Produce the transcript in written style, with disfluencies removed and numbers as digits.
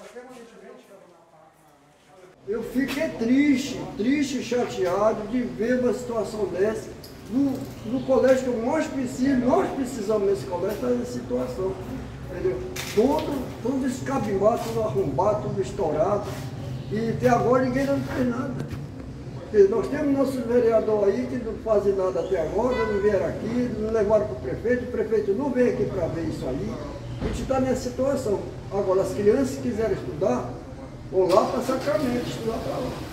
Eu fiquei triste e chateado de ver uma situação dessa no colégio que eu mais preciso, nós precisamos nesse colégio, está nessa situação. Entendeu? Tudo escabimado, tudo arrombado, tudo estourado. E até agora ninguém não fez nada. Porque nós temos nossos vereadores aí que não fazem nada até agora, não vieram aqui, não levaram para o prefeito não veio aqui para ver isso aí. A gente está nessa situação. Agora, as crianças que quiserem estudar, vão lá para Sacramento, estudar para lá.